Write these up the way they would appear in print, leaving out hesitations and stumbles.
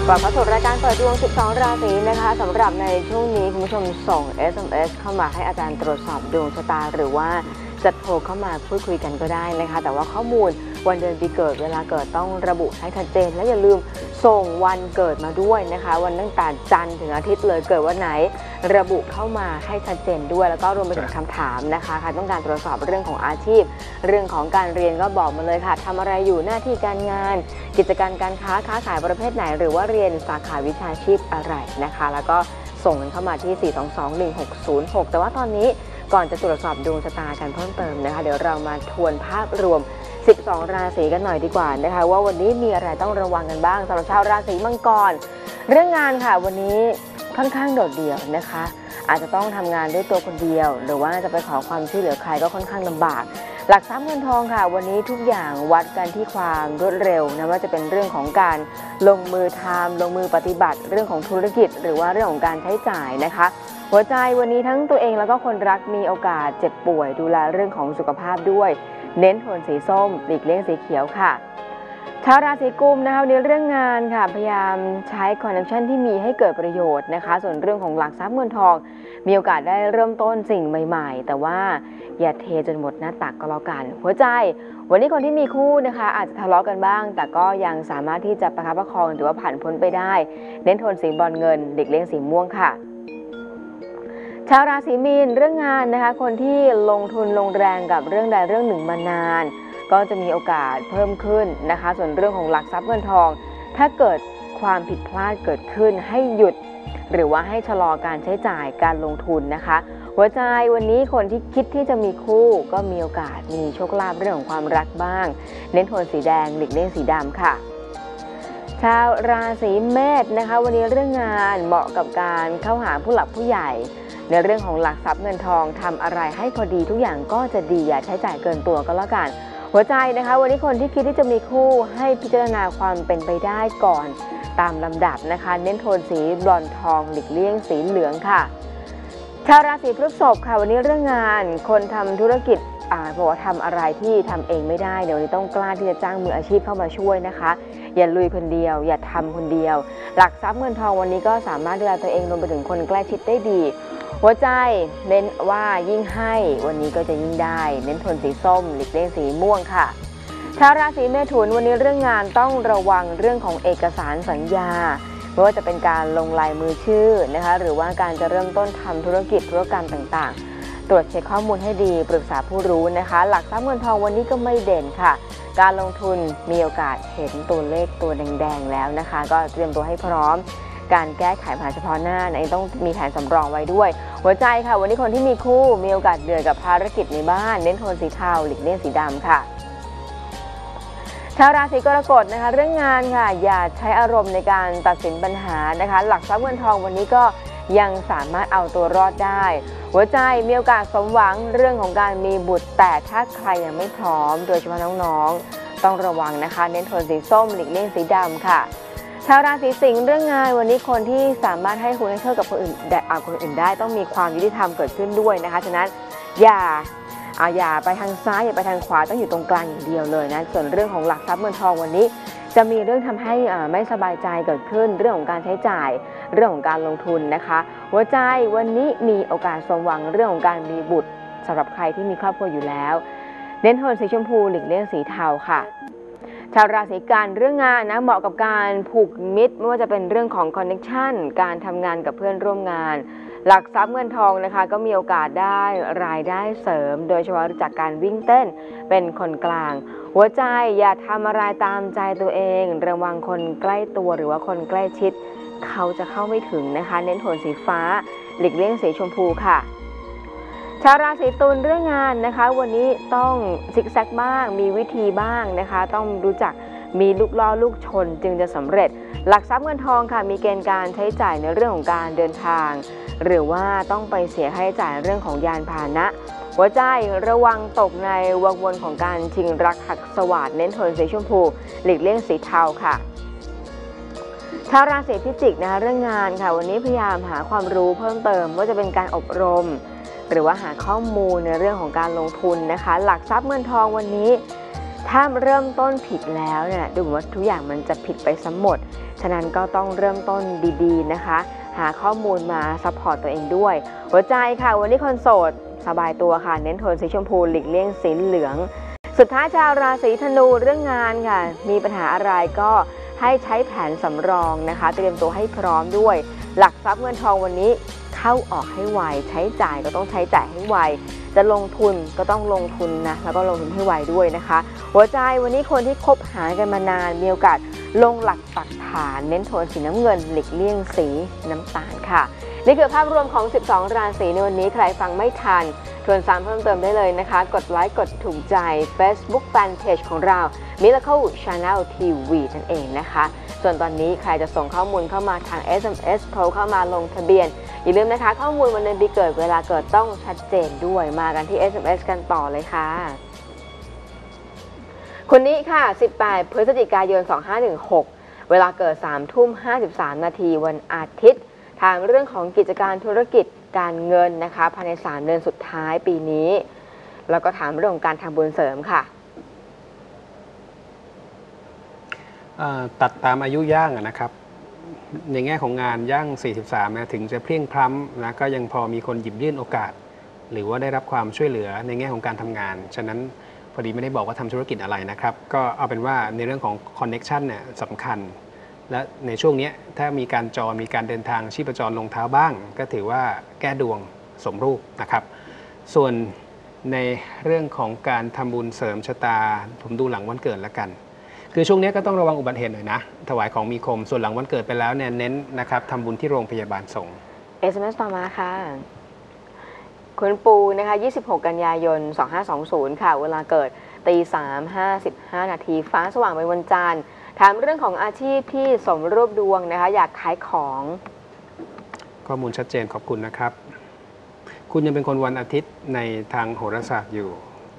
กลับมาสู่รายการเปิดดวง 12 ราศีนะคะสำหรับในช่วงนี้คุณผู้ชมส่ง SMS เข้ามาให้อาจารย์ตรวจสอบดวงชะตาหรือว่าจะโทรเข้ามาพูดคุยกันก็ได้นะคะแต่ว่าข้อมูลวันเดือนปีเกิดเวลาเกิดต้องระบุให้ชัดเจนและอย่าลืมส่งวันเกิดมาด้วยนะคะวันตั้งแต่จันทร์ถึงอาทิตย์เลยเกิดวันไหนระบุเข้ามาให้ชัดเจนด้วยแล้วก็รวมไปถึงคำถามนะคะใครต้องการตรวจสอบเรื่องของอาชีพเรื่องของการเรียนก็บอกมาเลยค่ะทำอะไรอยู่หน้าที่การงานกิจการการค้าขายประเภทไหนหรือว่าเรียนสาขาวิชาชีพอะไรนะคะแล้วก็ส่งกันเข้ามาที่ 4221606 แต่ว่าตอนนี้ก่อนจะตรวจสอบดวงชะตากันเพิ่มเติมนะคะเดี๋ยวเรามาทวนภาพรวม12 ราศีกันหน่อยดีกว่านะคะว่าวันนี้มีอะไรต้องระวังกันบ้างสำหรับชาวราศีมังกรเรื่องงานค่ะวันนี้ค่อนข้างโดดเดี่ยวนะคะอาจจะต้องทำงานด้วยตัวคนเดียวหรือว่าจะไปขอความช่วยเหลือใครก็ค่อนข้างลำบากหลักทรัพย์เงินทองค่ะวันนี้ทุกอย่างวัดกันที่ความรวดเร็วนะว่าจะเป็นเรื่องของการลงมือทำลงมือปฏิบัติเรื่องของธุรกิจหรือว่าเรื่องของการใช้จ่ายนะคะหัวใจวันนี้ทั้งตัวเองแล้วก็คนรักมีโอกาสเจ็บป่วยดูแลเรื่องของสุขภาพด้วยเน้นโทนสีส้มหลีกเลี่ยงสีเขียวค่ะชาวราศีกุมนะคะในเรื่องงานค่ะพยายามใช้คอนเนคชั่นที่มีให้เกิดประโยชน์นะคะส่วนเรื่องของหลักทรัพย์เงินทองมีโอกาสได้เริ่มต้นสิ่งใหม่ๆแต่ว่าอย่าเทจนหมดหน้าตักก็แล้วกันหัวใจวันนี้คนที่มีคู่นะคะอาจจะทะเลาะกันบ้างแต่ก็ยังสามารถที่จะประคับประคองหรือว่าผ่านพ้นไปได้เน้นโทนสีบรอนเงินหลีกเลี่ยงสีม่วงค่ะชาวราศีมีนเรื่องงานนะคะคนที่ลงทุนลงแรงกับเรื่องใดเรื่องหนึ่งมานานก็จะมีโอกาสเพิ่มขึ้นนะคะส่วนเรื่องของหลักทรัพย์เงินทองถ้าเกิดความผิดพลาดเกิดขึ้นให้หยุดหรือว่าให้ชะลอการใช้จ่ายการลงทุนนะคะหัวใจวันนี้คนที่คิดที่จะมีคู่ก็มีโอกาสมีโชคลาภเรื่องของความรักบ้างเน้นโทนสีแดงหลีกเลี่ยงสีดำค่ะชาวราศีเมษนะคะวันนี้เรื่องงานเหมาะกับการเข้าหาผู้หลักผู้ใหญ่ในเรื่องของหลักทรัพย์เงินทองทำอะไรให้พอดีทุกอย่างก็จะดีอย่าใช้จ่ายเกินตัวก็แล้วกันหัวใจนะคะวันนี้คนที่คิดที่จะมีคู่ให้พิจารณาความเป็นไปได้ก่อนตามลำดับนะคะเน้นโทนสีบรอนซ์ทองหลีกเลี่ยงสีเหลืองค่ะชาวราศีพฤษภค่ะวันนี้เรื่องงานคนทำธุรกิจบอกว่าทำอะไรที่ทำเองไม่ได้เดี๋ยวนี้ต้องกล้าที่จะจ้างมืออาชีพเข้ามาช่วยนะคะอย่าลุยคนเดียวอย่าทำคนเดียวหลักทรัพย์เงินทองวันนี้ก็สามารถดูแลตัวเองรวมไปถึงคนใกล้ชิดได้ดีหัวใจเน้นว่ายิ่งให้วันนี้ก็จะยิ่งได้เน้นโทนสีส้มหลีกเลี่ยงสีม่วงค่ะชาวราศีเมถุนวันนี้เรื่องงานต้องระวังเรื่องของเอกสารสัญญาไม่ว่าจะเป็นการลงลายมือชื่อนะคะหรือว่าการจะเริ่มต้นทำธุรกิจธุรกรรมต่างๆตรวจเช็คข้อมูลให้ดีปรึกษาผู้รู้นะคะหลักทรัพย์เงินทองวันนี้ก็ไม่เด่นค่ะการลงทุนมีโอกาสเห็นตัวเลขตัวแดงๆแล้วนะคะก็เตรียมตัวให้พร้อมการแก้ไขปัญหาเฉพาะหน้าต้องมีแผนสำรองไว้ด้วยหัวใจค่ะวันนี้คนที่มีคู่มีโอกาสเดือดกับภารกิจในบ้านเน้นโทนสีเทาหลีกเลี่ยงสีดำค่ะชาวราศีกรกฎนะคะเรื่องงานค่ะอย่าใช้อารมณ์ในการตัดสินปัญหานะคะหลักทรัพย์เงินทองวันนี้ก็ยังสามารถเอาตัวรอดได้หัวใจมีโอกาสสมหวังเรื่องของการมีบุตรแต่ถ้าใครยังไม่พร้อมโดยเฉพาะน้องๆต้องระวังนะคะเน้นโทนสีส้มหลีกเลี่ยงสีดำค่ะชาวราศีสิงห์เรื่องงานวันนี้คนที่สามารถให้คุณให้เท่ากับคนอื่นได้ต้องมีความยุติธรรมเกิดขึ้นด้วยนะคะฉะนั้นอย่าไปทางซ้ายอย่าไปทางขวาต้องอยู่ตรงกลางอย่างเดียวเลยนะส่วนเรื่องของหลักทรัพย์เงินทองวันนี้จะมีเรื่องทำให้ไม่สบายใจเกิดขึ้นเรื่องของการใช้จ่ายเรื่องของการลงทุนนะคะหัวใจวันนี้มีโอกาสสมหวังเรื่องของการมีบุตรสำหรับใครที่มีครอบครัวอยู่แล้วเน้นโทนสีชมพูหลีกเลี่ยงสีเทาค่ะชาวราศีกันเรื่องงานนะเหมาะกับการผูกมิตรไม่ว่าจะเป็นเรื่องของคอนเนคชั่นการทำงานกับเพื่อนร่วมงานหลักทรัพย์เงินทองนะคะก็มีโอกาสได้รายได้เสริมโดยเฉพาะจากการวิ่งเต้นเป็นคนกลางหัวใจอย่าทำอะไรตามใจตัวเองระวังคนใกล้ตัวหรือว่าคนใกล้ชิดเขาจะเข้าไม่ถึงนะคะเน้นโทนสีฟ้าหลีกเลี่ยงสีชมพูค่ะชาวราศีตุลเรื่องงานนะคะวันนี้ต้องซิกแซกบ้างมีวิธีบ้างนะคะต้องรู้จักมีลูกล่อลูกชนจึงจะสำเร็จหลักทรัพย์เงินทองค่ะมีเกณฑ์การใช้จ่ายในเรื่องของการเดินทางหรือว่าต้องไปเสียค่าใช้จ่ายเรื่องของยานพาหนะหัวใจระวังตกในวังวนของการชิงรักหักสวัสดเน้นโทนสีชมพูหลีกเลี่ยงสีเทาค่ะชาวราศีพิจิกนะคะเรื่องงานค่ะวันนี้พยายามหาความรู้เพิ่มเติมว่าจะเป็นการอบรมหรือว่าหาข้อมูลในเรื่องของการลงทุนนะคะหลักทรัพย์เงินทองวันนี้ถ้าเริ่มต้นผิดแล้วเนี่ยดูเหมือนว่าทุกอย่างมันจะผิดไปซะหมดฉะนั้นก็ต้องเริ่มต้นดีๆนะคะหาข้อมูลมาซัพพอร์ตตัวเองด้วยหัวใจค่ะวันนี้คนโสดสบายตัวค่ะเน้นโทนสีชมพูหลีกเลี่ยงสีเหลืองสุดท้ายชาวราศีธนูเรื่องงานค่ะมีปัญหาอะไรก็ให้ใช้แผนสำรองนะคะเตรียมตัวให้พร้อมด้วยหลักทรัพย์เงินทองวันนี้เข้าออกให้ไวใช้จ่ายก็ต้องใช้จ่ายให้ไวจะลงทุนก็ต้องลงทุนนะแล้วก็ลงทุนให้ไวด้วยนะคะหัวใจวันนี้คนที่คบหากันมานานมีโอกาสลงหลักปักฐานเน้นโทนสีน้ำเงินหลีกเลี่ยงสีน้ำตาลค่ะนี่คือภาพรวมของ 12 ราศีในวันนี้ใครฟังไม่ทันทวนซ้ำเพิ่มเติมได้เลยนะคะกดไลค์กดถูกใจ Facebook Fanpage ของเรา Miracle Channel TV นั่นเองนะคะส่วนตอนนี้ใครจะส่งข้อมูลเข้ามาทาง SMS โทรเข้ามาลงทะเบียนอย่าลืมนะคะข้อมูลวันเดือนปีเกิดเวลาเกิดต้องชัดเจนด้วยมากันที่ SMS กันต่อเลยค่ะคนนี้ค่ะ18พฤศจิกายน2516เวลาเกิด 3:53 นาทีวันอาทิตย์ทางเรื่องของกิจการธุรกิจการเงินนะคะภายใน3 เดือนสุดท้ายปีนี้แล้วก็ถามเรื่องของการทำบุญเสริมค่ะตัดตามอายุย่างนะครับในแง่ของงานย่าง43นะถึงจะเพลียงพล้ำนะก็ยังพอมีคนหยิบยื่นโอกาสหรือว่าได้รับความช่วยเหลือในแง่ของการทำงานฉะนั้นพอดีไม่ได้บอกว่าทำธุรกิจอะไรนะครับก็เอาเป็นว่าในเรื่องของคอนเน็กชันเนี่ยสำคัญและในช่วงนี้ถ้ามีการมีการเดินทางชีพจรลงเท้าบ้างก็ถือว่าแก้ดวงสมรูปนะครับส่วนในเรื่องของการทำบุญเสริมชะตาผมดูหลังวันเกิดแล้วกันคือช่วงนี้ก็ต้องระวังอุบัติเหตุหน่อยนะถวายของมีคมส่วนหลังวันเกิดไปแล้วเนี่ยเน้นนะครับทำบุญที่โรงพยาบาลสงฆ์ SMS ต่อมาค่ะคุณปูนะคะ26 กันยายน 2520ค่ะเวลาเกิด 3:55 นาทีฟ้าสว่างเป็นวันจันทร์ถามเรื่องของอาชีพที่สมรูปดวงนะคะอยากขายของข้อมูลชัดเจนขอบคุณนะครับคุณยังเป็นคนวันอาทิตย์ในทางโหราศาสตร์อยู่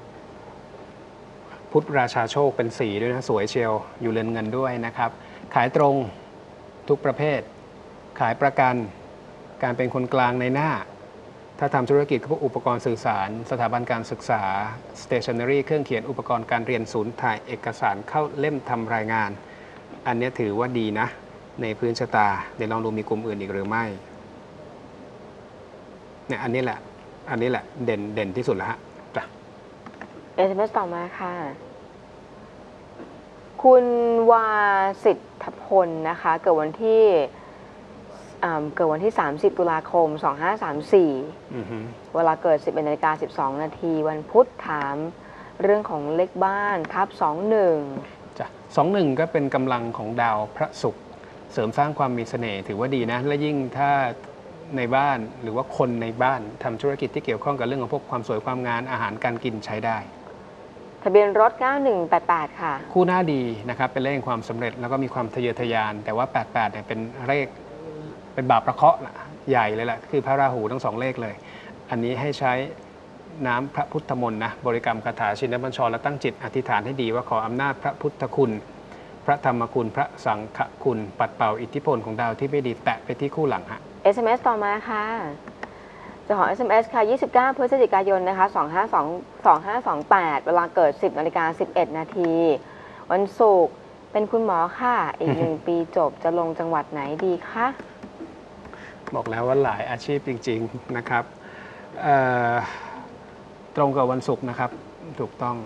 พุธราชาโชคเป็นสีด้วยนะสวยเชียวอยู่เรือนเงินด้วยนะครับขายตรงทุกประเภทขายประกันการเป็นคนกลางในหน้าถ้าทำธุรกิจก็พวกอุปกรณ์สื่อสารสถาบันการศึกษา stationery เครื่องเขียนอุปกรณ์การเรียนศูนย์ถ่ายเอกสารเข้าเล่มทำรายงานอันนี้ถือว่าดีนะในพื้นชะตาเดี๋ยวลองดูมีกลุ่มอื่นอีกหรือไม่เนี่ยอันนี้แหละเด่นที่สุดแล้วฮะจ้ะ SMS ต่อมาค่ะคุณวาสิทธพลนะคะเกิดวันที่30 ตุลาคม 2534เวลาเกิด 11:12 นาทีวันพุธถามเรื่องของเลขบ้านทับ21 จ้ะ21ก็เป็นกำลังของดาวพระศุกร์เสริมสร้างความมีเสน่ห์ถือว่าดีนะและยิ่งถ้าในบ้านหรือว่าคนในบ้านทำธุรกิจที่เกี่ยวข้องกับเรื่องของพวกความสวยความงามอาหารการกินใช้ได้ทะเบียนรถ 9188 ค่ะคู่หน้าดีนะครับเป็นเลขแห่งความสำเร็จแล้วก็มีความทะเยอทะยานแต่ว่า88เนี่ยเป็นเลขเป็นบาปประเคราะห์ใหญ่เลยแหละคือพระราหูทั้ง2เลขเลยอันนี้ให้ใช้น้ำพระพุทธมนต์นะบริกรรมคาถาชินบัญชรและตั้งจิตอธิษฐานให้ดีว่าขออำนาจพระพุทธคุณพระธรรมคุณพระสังฆคุณปัดเป่าอิทธิพลของดาวที่ไม่ดีแตะไปที่คู่หลังฮะ SMS ต่อมาค่ะเจ้าของ SMS ค่ะ29 พฤศจิกายนนะคะ2528เวลาเกิด 10:11 นาทีวันศุกร์เป็นคุณหมอค่ะอีก1 ปีจบจะลงจังหวัดไหนดีคะบอกแล้วว่าหลายอาชีพจริงๆนะครับตรงกับวันศุกร์นะครับถูกต้อง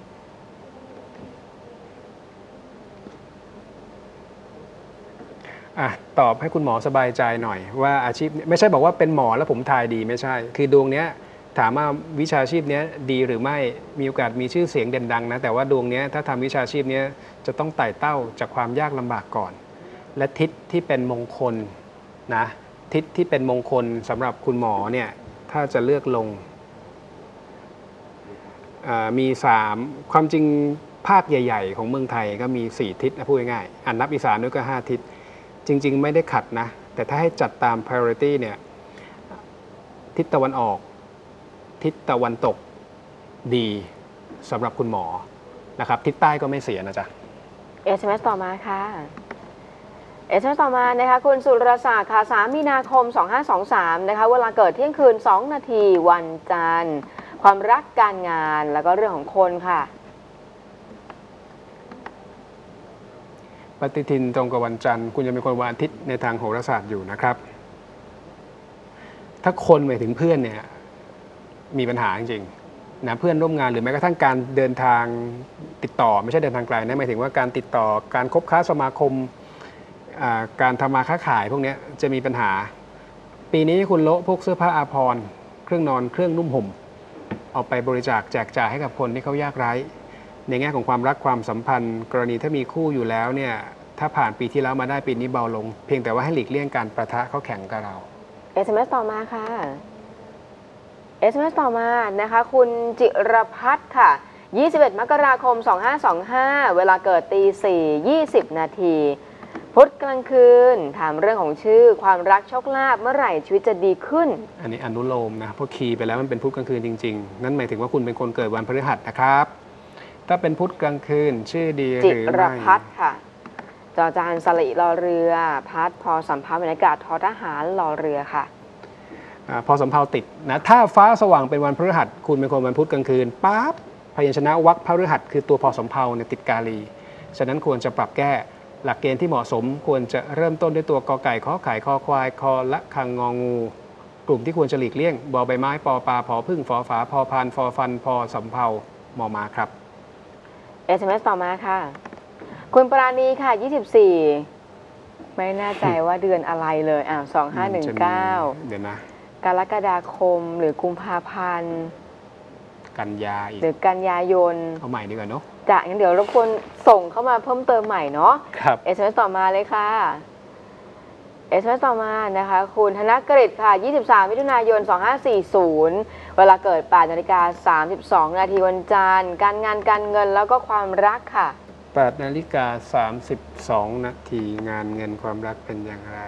ตอบให้คุณหมอสบายใจหน่อยว่าอาชีพไม่ใช่บอกว่าเป็นหมอแล้วผมทายดีไม่ใช่คือดวงเนี้ยถามว่าวิชาชีพนี้ดีหรือไม่มีโอกาสมีชื่อเสียงเด่นดังนะแต่ว่าดวงเนี้ยถ้าทำวิชาชีพนี้จะต้องไต่เต้าจากความยากลำบากก่อนและทิศที่เป็นมงคลนะทิศที่เป็นมงคลสำหรับคุณหมอเนี่ยถ้าจะเลือกลงมี3ความจริงภาคใหญ่ๆของเมืองไทยก็มี4ทิศนะพูดง่ายๆอันนับอีสานด้วยก็5ทิศจริงๆไม่ได้ขัดนะแต่ถ้าให้จัดตาม priority เนี่ยทิศตะวันออกทิศตะวันตกดีสำหรับคุณหมอนะครับทิศใต้ก็ไม่เสียนะจ๊ะ SMS ต่อมาค่ะ SMS ต่อมานะคะคุณสุรศักดิ์ค่ะ3 มีนาคม 2523นะคะเวลาเกิดเที่ยงคืน2 นาทีวันจันทร์ความรักการงานแล้วก็เรื่องของคนค่ะปฏิทินตรงกับวันจันทร์คุณจะเป็นคนวันอาทิตย์ในทางโหราศาสตร์อยู่นะครับ ถ้าคนหมายถึงเพื่อนเนี่ยมีปัญหาจริงๆนะเพื่อนร่วมงานหรือแม้กระทั่งการเดินทางติดต่อไม่ใช่เดินทางไกลนะหมายถึงว่าการติดต่อการคบค้าสมาคมการทำมาค้าขายพวกนี้จะมีปัญหาปีนี้คุณโละพวกเสื้อผ้าอาภรณ์เครื่องนอนเครื่องนุ่มห่มเอาไปบริจาคแจกจ่ายให้กับคนที่เขายากไร้ในแง่ของความรักความสัมพันธ์กรณีถ้ามีคู่อยู่แล้วเนี่ยถ้าผ่านปีที่แล้วมาได้ปีนี้เบาลงเพียงแต่ว่าให้หลีกเลี่ยงการประทะเข้าแข่งกับเรา SMS ต่อมาค่ะ SMS ต่อมานะคะคุณจิรพัฒน์ค่ะ21 มกราคม 2525 เวลาเกิดตี 4:20 นาทีพุธกลางคืนถามเรื่องของชื่อความรักโชคลาภเมื่อไหร่ชีวิตจะดีขึ้นอันนี้อนุโลมนะเพราะคีย์ไปแล้วมันเป็นพุธกลางคืนจริงๆนั่นหมายถึงว่าคุณเป็นคนเกิดวันพฤหัสนะครับถ้าเป็นพุธกลางคืนชื่อดีหรือไม่จิรพัฒน์ค่ะจอจานสลิรอเรือพัดพอสัมภาษณ์บรรยากาศทอทหารรอเรือค่ะพอสำเภาติดนะถ้าฟ้าสว่างเป็นวันพฤหัสคุณเป็นคนวันพุธกลางคืนปั๊บพยัญชนะวรรคพฤหัสคือตัวพอสำเภาเนี่ยติดกาลีฉะนั้นควรจะปรับแก้หลักเกณฑ์ที่เหมาะสมควรจะเริ่มต้นด้วยตัวกอไก่ขอไข่คอควายคอละคังงองู กลุ่มที่ควรจะหลีกเลี่ยงบอใบไม้ปอปลาผอพึ่งฟอฝาพอพานฟอฟันพอสำเภามอมาครับ SMS ต่อมาค่ะคุณปราณีค่ะ24ไม่แน่ใจว่าเดือนอะไรเลย2519 เดี๋ยวนะกรกฎาคมหรือกุมภาพันธ์กันยาอีกหรือกันยายนเอาใหม่ดีกว่าเนาะงั้นเดี๋ยวรบกวนส่งเข้ามาเพิ่มเติมใหม่เนาะครับ SMS ต่อมาเลยค่ะ SMS ต่อมานะคะคุณธนกฤษค่ะ23 มิถุนายน 2540 เวลาเกิด 8:32 นาทีวันจันทร์การงานการเงินแล้วก็ความรักค่ะ 8:32 นาทีงานเงินความรักเป็นอย่างไร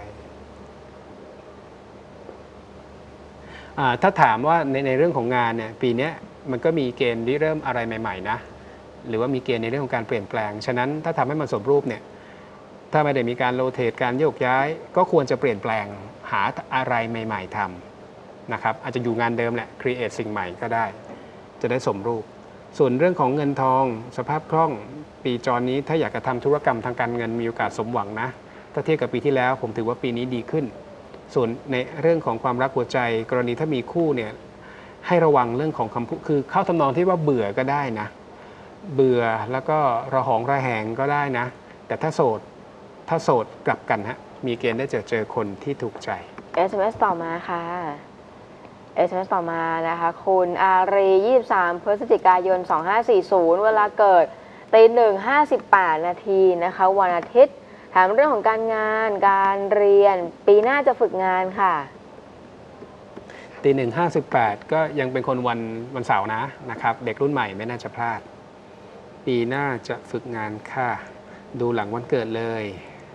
ถ้าถามว่าในเรื่องของงานเนี่ยปีนี้มันก็มีเกณฑ์ที่เริ่มอะไรใหม่ๆนะหรือว่ามีเกณฑ์ในเรื่องของการเปลี่ยนแปลงฉะนั้นถ้าทำให้มันสมรูปเนี่ยถ้าไม่ได้มีการโรเตทการโยกย้ายก็ควรจะเปลี่ยนแปลงหาอะไรใหม่ๆทำนะครับอาจจะอยู่งานเดิมแหละครีเอทสิ่งใหม่ก็ได้จะได้สมรูปส่วนเรื่องของเงินทองสภาพคล่องปีจรนี้ถ้าอยากจะทำธุรกรรมทางการเงินมีโอกาสสมหวังนะถ้าเทียบกับปีที่แล้วผมถือว่าปีนี้ดีขึ้นส่วนในเรื่องของความรักหัวใจกรณีถ้ามีคู่เนี่ยให้ระวังเรื่องของคำพูดคือเข้าทำนองที่ว่าเบื่อก็ได้นะเบื่อแล้วก็ระหองระแหงก็ได้นะแต่ถ้าโสดกลับกันฮะมีเกณฑ์ได้เจอคนที่ถูกใจ SMS ต่อมาค่ะ SMS ต่อมานะคะคุณอารี23 พฤศจิกายน 2540 เวลาเกิดตี 1:58 นาทีนะคะวันอาทิตย์ถามเรื่องของการงานการเรียนปีหน้าจะฝึกงานค่ะตี 1:58 ก็ยังเป็นคนวันเสาร์นะครับเด็กรุ่นใหม่ไม่น่าจะพลาดปีหน้าจะฝึกงานค่ะดูหลังวันเกิดเลย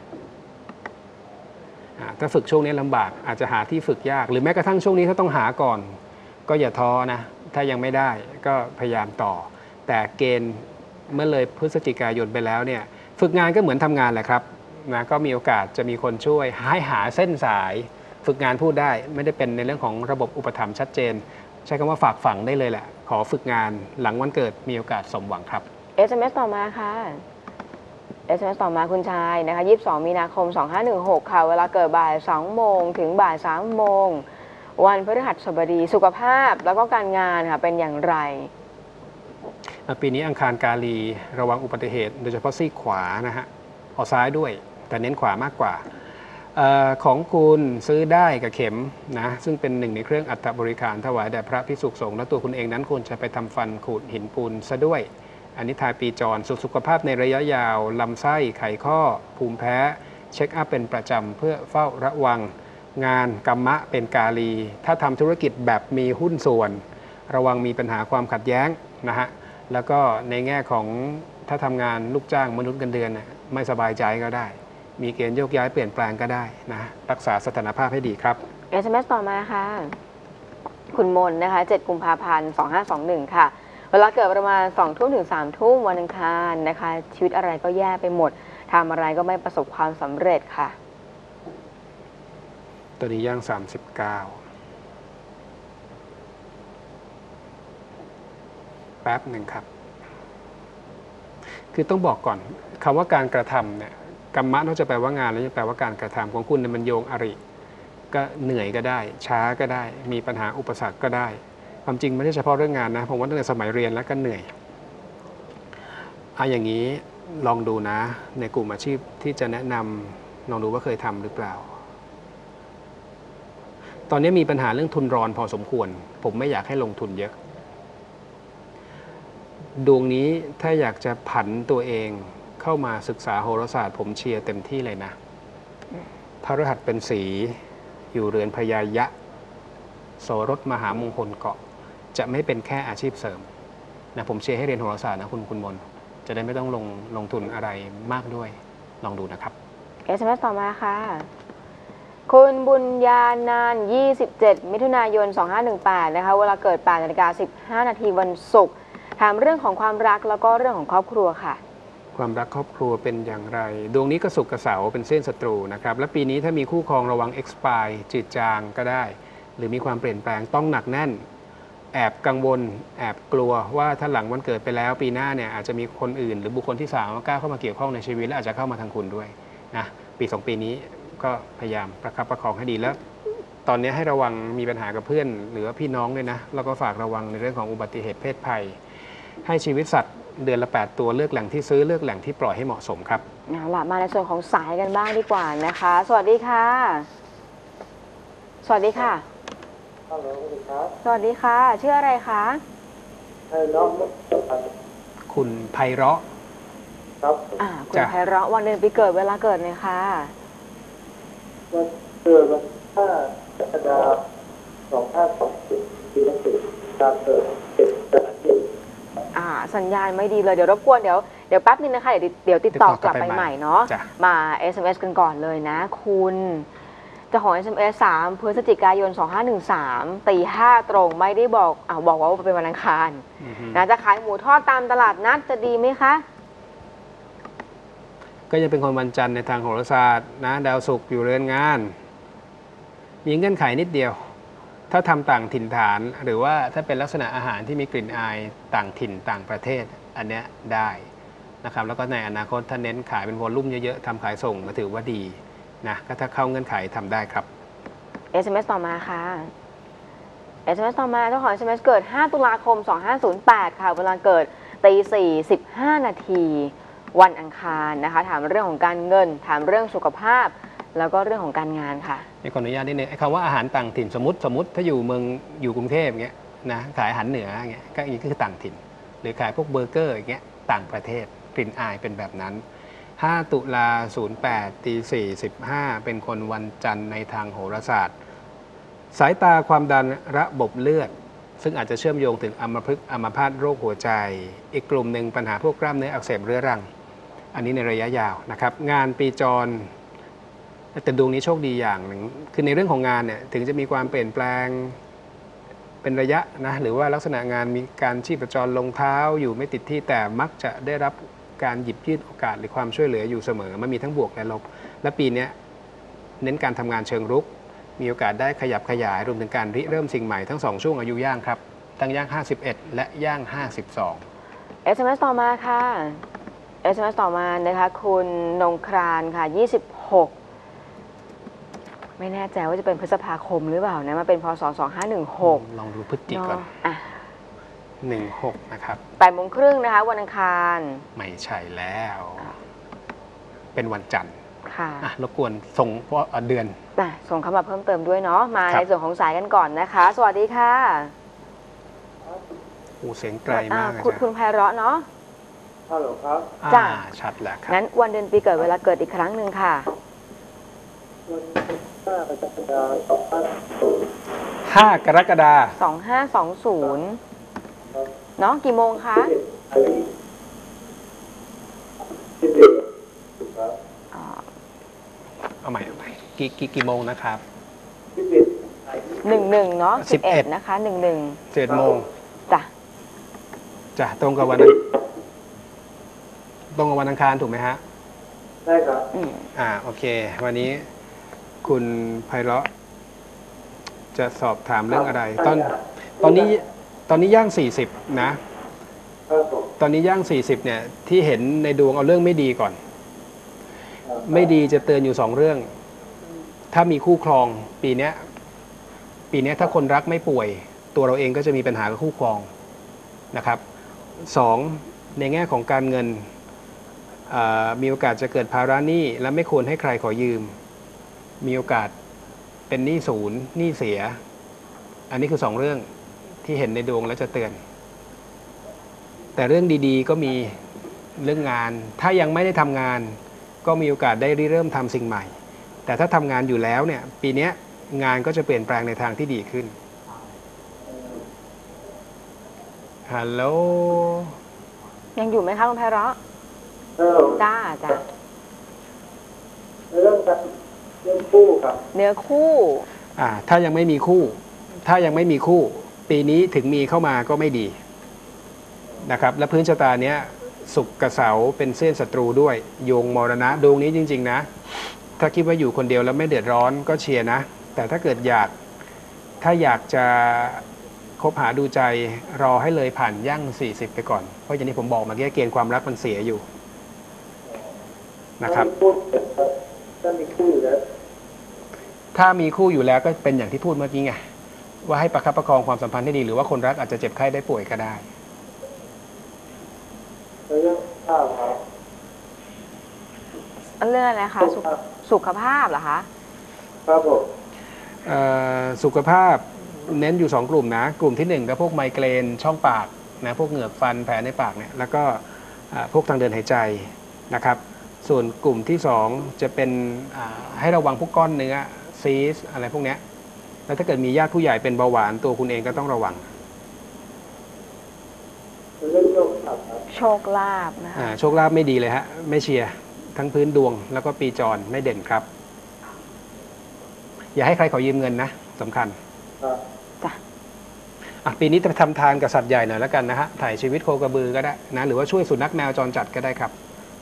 ถ้าฝึกช่วงนี้ลำบากอาจจะหาที่ฝึกยากหรือแม้กระทั่งช่วงนี้ถ้าต้องหาก่อนก็อย่าท้อนะถ้ายังไม่ได้ก็พยายามต่อแต่เกณฑ์เมื่อเลยพฤศจิกายนไปแล้วเนี่ยฝึกงานก็เหมือนทำงานแหละครับนะก็มีโอกาสจะมีคนช่วยให้หาเส้นสายฝึกงานพูดได้ไม่ได้เป็นในเรื่องของระบบอุปถัมภ์ชัดเจนใช้คำว่าฝากฝังได้เลยแหละขอฝึกงานหลังวันเกิดมีโอกาสสมหวังครับ SMS ต่อมาค่ะ SMS ต่อมาคุณชายนะคะ22 มีนาคม 2516 ค่ะเวลาเกิดบ่าย 2 โมงถึงบ่าย 3 โมงวันพฤหัสบดีสุขภาพแล้วก็การงานค่ะเป็นอย่างไรปีนี้อังคารกาลีระวังอุบัติเหตุโดยเฉพาะซีกขวานะฮะเอาซ้ายด้วยแต่เน้นขวามากกว่าของคุณซื้อได้กับเข็มนะซึ่งเป็นหนึ่งในเครื่องอัฐบริการถวายแด่พระภิกษุสงฆ์และตัวคุณเองนั้นควรจะไปทำฟันขูดหินปูนซะด้วยอันนี้ทายปีจรสุขภาพในระยะยาวลำไส้ไขข้อภูมิแพ้เช็คอัพเป็นประจำเพื่อเฝ้าระวังงานกรรมะเป็นกาลีถ้าทำธุรกิจแบบมีหุ้นส่วนระวังมีปัญหาความขัดแย้งนะฮะแล้วก็ในแง่ของถ้าทำงานลูกจ้างมนุษย์เงินเดือนไม่สบายใจก็ได้มีเกณฑ์โยกย้ายเปลี่ยนแปลงก็ได้นะรักษาสถานภาพให้ดีครับ SMS ต่อมาค่ะคุณมนนะคะ7 กุมภาพันธ์ 2521 ค่ะเวลาเกิดประมาณ 2 ทุ่มถึง 3 ทุ่มวันอังคารนะคะชีวิตอะไรก็แย่ไปหมดทำอะไรก็ไม่ประสบความสำเร็จค่ะตัวนี้ย่าง 39แป๊บหนึ่งครับคือต้องบอกก่อนคำว่าการกระทำเนี่ยกรรมะนอกจากแปลว่างานแล้วยังแปลว่าการกระทำของคุณเนี่ยมันโยงอริก็เหนื่อยก็ได้ ช้าก็ได้ มีปัญหาอุปสรรคก็ได้ ความจริงไม่ใช่เฉพาะเรื่องงานนะผมว่าตั้งแต่สมัยเรียนแล้วก็เหนื่อยอย่างนี้ลองดูนะในกลุ่มอาชีพที่จะแนะนำลองดูว่าเคยทำหรือเปล่า ตอนนี้มีปัญหาเรื่องทุนรอนพอสมควรผมไม่อยากให้ลงทุนเยอะดวงนี้ถ้าอยากจะผันตัวเองเข้ามาศึกษาโหราศาสตร์ผมเชียร์เต็มที่เลยนะพฤหัสเป็นสีอยู่เรือนพญายะโสรถมหามงคลเกาะจะไม่เป็นแค่อาชีพเสริมนะผมเชียร์ให้เรียนโหราศาสตร์นะคุณมนจะได้ไม่ต้องลงทุนอะไรมากด้วยลองดูนะครับ SMS ต่อมาค่ะคุณบุญญานาน27 มิถุนายน 2518 นะคะเวลาเกิด 8:15 นาทีวันศุกร์ถามเรื่องของความรักแล้วก็เรื่องของครอบครัวค่ะความรักครอบครัวเป็นอย่างไรดวงนี้ก็ศุกร์กับเสาร์เป็นเส้นศัตรูนะครับและปีนี้ถ้ามีคู่ครองระวัง expire จืดจางก็ได้หรือมีความเปลี่ยนแปลงต้องหนักแน่นแอบกังวลแอบกลัวว่าถ้าหลังวันเกิดไปแล้วปีหน้าเนี่ยอาจจะมีคนอื่นหรือบุคคลที่3ก้าวเข้ามาเกี่ยวข้องในชีวิตและอาจจะเข้ามาทางคุณด้วยนะปี2ปีนี้ก็พยายามประคับประคองให้ดีแล้วตอนนี้ให้ระวังมีปัญหากับเพื่อนหรือว่าพี่น้องด้วยนะแล้วก็ฝากระวังในเรื่องของอุบัติเหตุเพศภัยให้ชีวิตสัตว์เดือนละ8ตัวเลือกแหล่งที่ซื้อเลือกแหล่งที่ปล่อยให้เหมาะสมครับเอาล่ะมาในส่วนของสายกันบ้างดีกว่านะคะสวัสดีค่ะสวัสดีค่ะฮัลโหลสวัสดีครับสวัสดีค่ะชื่ออะไรคะน้องคุณไพเราะครับคุณไพเราะวันเดือนปีเกิดเวลาเกิดเลยค่ะวันเกิดวัน5 กรกฎาคม 2527ปีมะเสงการเกิด7 จันทร์สัญญาณไม่ดีเลยเดี๋ยวรบกวนเดี๋ยวแป๊บนึงนะคะเดี๋ยวติดต่อกลับไปใหม่เนาะมา SMS กันก่อนเลยนะคุณเจ้าของ SMS 3 พฤศจิกายน 2513 ตี 5 ตรงไม่ได้บอกว่าเป็นวันอังคารนะจะขายหมูทอดตามตลาดนัดจะดีไหมคะก็ยังเป็นคนวันจันทร์ในทางโหราศาสตร์นะดาวศุกร์อยู่เรือนงานมีเงื่อนไขนิดเดียวถ้าทำต่างถิ่นฐานหรือว่าถ้าเป็นลักษณะอาหารที่มีกลิ่นอายต่างถิ่นต่างประเทศอันเนี้ยได้นะครับแล้วก็ในอนาคตถ้าเน้นขายเป็นวอลลุ่มเยอะๆทำขายส่งก็ถือว่าดีนะก็ถ้าเข้าเงื่อนไขทำได้ครับ SMS ต่อมาค่ะ SMS ต่อมาเจ้าของ SMS เกิด 5 ตุลาคม 2508 ค่ะเวลาเกิดตี 4:15 นาทีวันอังคารนะคะถามเรื่องของการเงินถามเรื่องสุขภาพแล้วก็เรื่องของการงานค่ะขออนุญาตนิดนึงคำว่าอาหารต่างถิ่นสมมติถ้าอยู่กรุงเทพเงี้ยนะขายอาหารเหนือเงี้ยก็อีกคือต่างถิ่นหรือขายพวกเบอร์เกอร์อย่างเงี้ยต่างประเทศกลิ่นอายเป็นแบบนั้น5 ตุลา 08 ตี 4:15 เป็นคนวันจันทร์ในทางโหราศาสตร์สายตาความดันระบบเลือดซึ่งอาจจะเชื่อมโยงถึงอัมพฤกษ์อัมพาตโรคหัวใจอีกกลุ่มหนึ่งปัญหาพวกกล้ามเนื้ออักเสบเรื้อรังอันนี้ในระยะยาวนะครับงานปีจรแต่ดวงนี้โชคดีอย่างหนึ่งคือในเรื่องของงานเนี่ยถึงจะมีความเปลี่ยนแปลงเป็นระยะนะหรือว่าลักษณะงานมีการชีพจรลงเท้าอยู่ไม่ติดที่แต่มักจะได้รับการหยิบยื่นโอกาสหรือความช่วยเหลืออยู่เสมอมันมีทั้งบวกและลบและปีนี้เน้นการทำงานเชิงรุกมีโอกาสได้ขยับขยายรวมถึงการริเริ่มสิ่งใหม่ทั้ง2ช่วงอายุย่างครับทั้งย่าง51และย่าง52 SMS ต่อมาค่ะ SMS ต่อมานะคะคุณนงครานค่ะ26ไม่แน่ใจว่าจะเป็นพฤษภาคมหรือเปล่านะมาเป็นพศ 2516 ลองดูพฤศจิกก่อน16นะครับ 8:30นะคะวันอังคารไม่ใช่แล้วเป็นวันจันทร์ค่ะรบกวนส่งเดือนส่งเข้ามาเพิ่มเติมด้วยเนาะมาในส่วนของสายกันก่อนนะคะสวัสดีค่ะเสียงไกลมากคุณไพเราะเนาะฮัลโหลครับจ้าชัดแล้วครับงั้นวันเดือนปีเกิดเวลาเกิดอีกครั้งหนึ่งค่ะ 5 กรกฎาคม 2520เนาะกี่โมงคะเอาใหม่กี่โมงนะครับ 11เนาะ11นะคะ11 โมงจ้ะตรงกับวันอังคารถูกไหมฮะใช่ครับโอเควันนี้คุณไพเราะจะสอบถามเรื่องอะไรตอนนี้ย่าง40นะตอนนี้ย่าง40เนี่ยที่เห็นในดวงเอาเรื่องไม่ดีก่อนไม่ดีจะเตือนอยู่2เรื่อง ถ้ามีคู่ครองปีเนี้ยถ้าคนรักไม่ป่วย ตัวเราเองก็จะมีปัญหากับคู่ครองนะครับ2ในแง่ของการเงินมีโอกาสจะเกิดภาระหนี้และไม่ควรให้ใครขอยืม มีโอกาสเป็นหนี้ศูนย์หนี้เสีย อันนี้คือ2เรื่องที่เห็นในดวงแล้วจะเตือน แต่เรื่องดีๆก็มีเรื่องงานถ้ายังไม่ได้ทำงานก็มีโอกาสได้ริเริ่มทำสิ่งใหม่ แต่ถ้าทำงานอยู่แล้วเนี่ยปีนี้งานก็จะเปลี่ยนแปลงในทางที่ดีขึ้นฮัลโหลยังอยู่ไหมคะคุณไพเราะจ้าเรื่องคู่ครับเนื้อคู่ถ้ายังไม่มีคู่ปีนี้ถึงมีเข้ามาก็ไม่ดีนะครับและพื้นชะตาเนี้ยศุกร์กับเสาเป็นเส้นศัตรูด้วยโยงมรณะดวงนี้จริงๆนะถ้าคิดว่าอยู่คนเดียวแล้วไม่เดือดร้อนก็เชียร์นะแต่ถ้าเกิดอยากจะคบหาดูใจรอให้เลยผ่านย่าง40ไปก่อนเพราะอย่างที่ผมบอกเมื่อกี้เกณฑ์ความรักมันเสียอยู่นะครับถ้ามีคู่อยู่แล้วถ้ามีคู่อยู่แล้วก็เป็นอย่างที่พูดเมื่อกี้ไงว่าให้ประคับประคองความสัมพันธ์ให้ดีหรือว่าคนรักอาจจะเจ็บไข้ได้ป่วยก็ได้เรื่องข้าวครับเรื่องอะไรคะสุขภาพเหรอคะครับผมสุขภาพเน้นอยู่2กลุ่มนะกลุ่มที่1ก็พวกไมเกรนช่องปากนะพวกเหงือกฟันแผลในปากเนี่ยแล้วก็พวกทางเดินหายใจนะครับส่วนกลุ่มที่2จะเป็นให้ระวังพวกก้อนเนื้อซีสอะไรพวกเนี้ยแล้วถ้าเกิดมีญาติผู้ใหญ่เป็นเบาหวานตัวคุณเองก็ต้องระวังเรื่องโชคลาภครับโชคลาภนะคะโชคลาภไม่ดีเลยฮะไม่เชียร์ทั้งพื้นดวงแล้วก็ปีจรไม่เด่นครับอย่าให้ใครขอยืมเงินนะสำคัญจ้ะปีนี้จะทำทานกับสัตว์ใหญ่หน่อยแล้วกันนะฮะถ่ายชีวิตโคกระบือก็ได้นะหรือว่าช่วยสุนัขแมวจรจัดก็ได้ครับ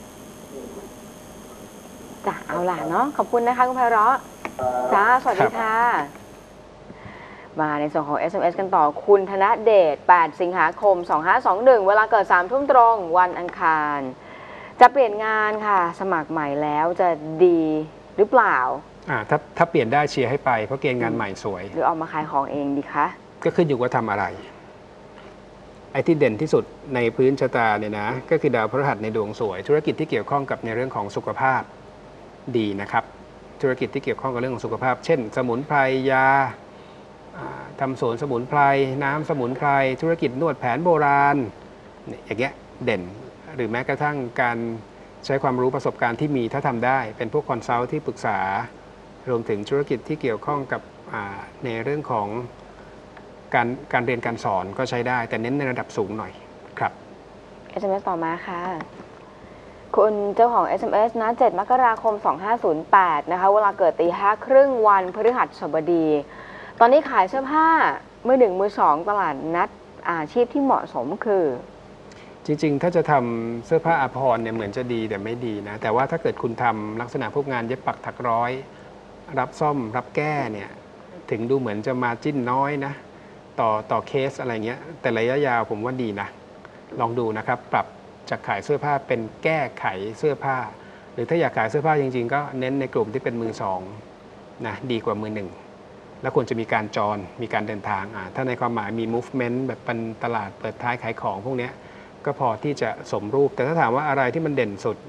จ้ะเอาล่ะเนาะขอบคุณนะคะคุณไพเราะจ้าสวัสดีค่ะมาในส่วนของ SMS กันต่อคุณธนเดช8 สิงหาคม 2521 เวลาเกิด 3 ทุ่มตรงวันอังคารจะเปลี่ยนงานค่ะสมัครใหม่แล้วจะดีหรือเปล่าถ้าเปลี่ยนได้เชียร์ให้ไปเพราะเกณฑ์งานใหม่สวยหรือออกมาขายของเองดีคะก็ขึ้นอยู่ว่าทำอะไรไอ้ที่เด่นที่สุดในพื้นชะตาเนี่ยนะก็คือดาวพฤหัสในดวงสวยธุรกิจที่เกี่ยวข้องกับในเรื่องของสุขภาพดีนะครับธุรกิจที่เกี่ยวข้องกับเรื่องของสุขภาพเช่นสมุนไพรยาทำสวนสมุนไพรน้ำสมุนไพรธุรกิจนวดแผนโบราณอย่างเงี้ยเด่นหรือแม้กระทั่งการใช้ความรู้ประสบการณ์ที่มีถ้าทำได้เป็นพวกคอนซัลท์ที่ปรึกษารวมถึงธุรกิจที่เกี่ยวข้องกับในเรื่องของการเรียนการสอนก็ใช้ได้แต่เน้นในระดับสูงหน่อยครับ SMS ต่อมาค่ะคุณเจ้าของ SMS นะ7 มกราคม 2508 นะคะเวลาเกิดตี 5:30 วันพฤหัสบดีตอนนี้ขายเสื้อผ้ามือ 1 มือ 2 ตลาดนัดอาชีพที่เหมาะสมคือจริงๆถ้าจะทำเสื้อผ้าอาภรณ์เนี่ยเหมือนจะดีแต่ไม่ดีนะแต่ว่าถ้าเกิดคุณทำลักษณะพวกงานเย็บปักถักร้อยรับซ่อมรับแก้เนี่ยถึงดูเหมือนจะมาจิ้นน้อยนะต่อเคสอะไรเงี้ยแต่ระยะยาวผมว่าดีนะลองดูนะครับปรับจากขายเสื้อผ้าเป็นแก้ไขเสื้อผ้าหรือถ้าอยากขายเสื้อผ้าจริงๆก็เน้นในกลุ่มที่เป็นมือ2นะดีกว่ามือ1แล้วควรจะมีการจรมีการเดินทางถ้าในความหมายมี movement แบบเป็นตลาดเปิดท้ายขายของพวกนี้ก็พอที่จะสมรูปแต่ถ้าถามว่าอะไรที่มันเด่นสุด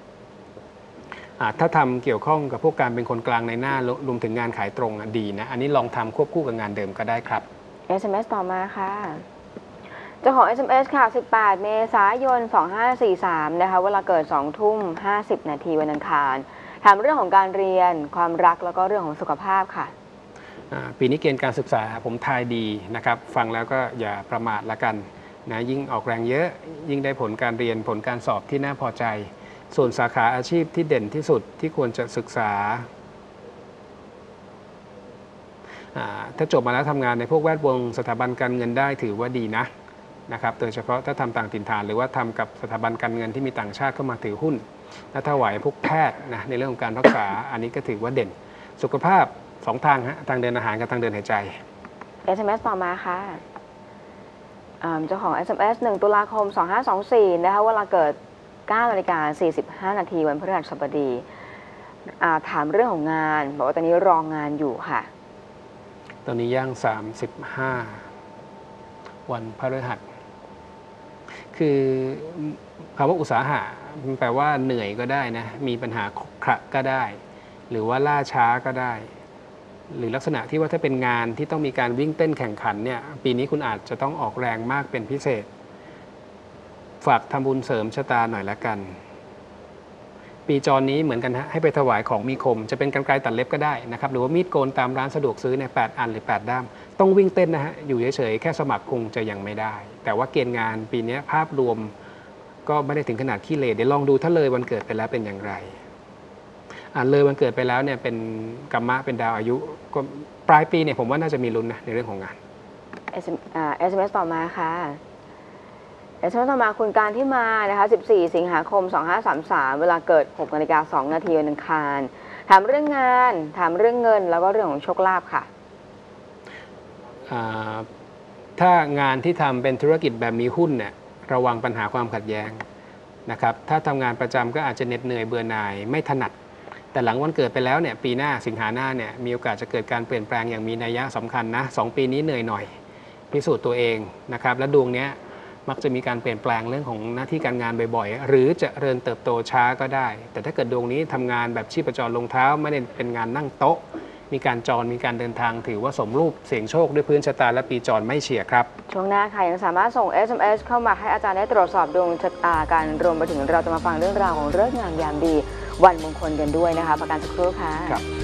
ถ้าทำเกี่ยวข้องกับพวกการเป็นคนกลางในหน้ารวมถึงงานขายตรงดีนะอันนี้ลองทำควบคู่กับงานเดิมก็ได้ครับ SMS ต่อมาค่ะเจ้าของ SMS ค่ะ 18 เมษายน 2543 นะคะเวลาเกิด 2:50 นาทีวันอังคารถามเรื่องของการเรียนความรักแล้วก็เรื่องของสุขภาพค่ะปีนี้เกณฑ์การศึกษาผมทายดีนะครับฟังแล้วก็อย่าประมาทละกันนะยิ่งออกแรงเยอะยิ่งได้ผลการเรียนผลการสอบที่น่าพอใจส่วนสาขาอาชีพที่เด่นที่สุดที่ควรจะศึกษาถ้าจบมาแล้วทำงานในพวกแวดวงสถาบันการเงินได้ถือว่าดีนะครับโดยเฉพาะถ้าทำต่างถิ่นฐานหรือว่าทำกับสถาบันการเงินที่มีต่างชาติเข้ามาถือหุ้นและถ้าไหวพวกแพทย์นะในเรื่องของการรักษาอันนี้ก็ถือว่าเด่นสุขภาพ2ทางฮะทางเดินอาหารกับทางเดินหายใจ SMS ต่อมาค่ะเจ้าของ SMS 1 ตุลาคม 2524 นะคะเวลาเกิด 9:45 นาทีวันพฤหัสบดีถามเรื่องของงานบอกว่าตอนนี้รองงานอยู่ค่ะตอนนี้ย่าง35วันพฤหัสคือคำว่าอุตสาหะมันแปลว่าเหนื่อยก็ได้นะมีปัญหาขรุขระก็ได้ หรือว่าล่าช้าก็ได้ หรือลักษณะที่ว่าถ้าเป็นงานที่ต้องมีการวิ่งเต้นแข่งขันเนี่ยปีนี้คุณอาจจะต้องออกแรงมากเป็นพิเศษ ฝากทำบุญเสริมชะตาหน่อยละกัน ปีจรนี้เหมือนกันฮะให้ไปถวายของมีคมจะเป็นกรรไกรตัดเล็บก็ได้นะครับหรือว่ามีดโกนตามร้านสะดวกซื้อเนี่ย8 อันหรือ 8 ด้ามต้องวิ่งเต้นนะฮะอยู่เฉยๆแค่สมัครคงจะยังไม่ได้ แต่ว่าเกณฑ์งานปีนี้ภาพรวมก็ไม่ได้ถึงขนาดขี้เหร่เดี๋ยวลองดูถ้าเลยวันเกิดไปแล้วเป็นอย่างไรเลยวันเกิดไปแล้วเนี่ยเป็นกัมมะเป็นดาวอายุก็ปลายปีเนี่ยผมว่าน่าจะมีลุ้นนะในเรื่องของงาน SMS ต่อมาค่ะSMS ต่อมาคุณการที่มานะคะ14 สิงหาคม 2533 เวลาเกิด 6:02 นาทีวันอังคารถามเรื่องงานถามเรื่องเงินแล้วก็เรื่องของโชคลาภค่ะถ้างานที่ทำเป็นธุรกิจแบบมีหุ้นเนี่ยระวังปัญหาความขัดแย้งนะครับถ้าทำงานประจำก็อาจจะเหน็ดเหนื่อยเบื่อหน่ายไม่ถนัดแต่หลังวันเกิดไปแล้วเนี่ยปีหน้าสิงหาหน้าเนี่ยมีโอกาสจะเกิดการเปลี่ยนแปลงอย่างมีนัยสำคัญนะ2 ปีนี้เหนื่อยหน่อยพิสูจน์ตัวเองนะครับและดวงเนี้ยมักจะมีการเปลี่ยนแปลงเรื่องของหน้าที่การงานบ่อยๆหรือจะเริญเติบโตช้าก็ได้แต่ถ้าเกิดดวงนี้ทำงานแบบชีพจรลงเท้าไม่ได้เป็นงานนั่งโต๊ะมีการจรมีการเดินทางถือว่าสมรูปเสี่ยงโชคด้วยพื้นชะตาและปีจรไม่เฉียดครับช่วงหน้าค่ะยังสามารถส่ง SMS เข้ามาให้อาจารย์ได้ตรวจสอบดวงชะตาการรวมไปถึงเราจะมาฟังเรื่องราวของฤกษ์งามยามดีวันมงคลกันด้วยนะคะประกันสักครู่ค่ะ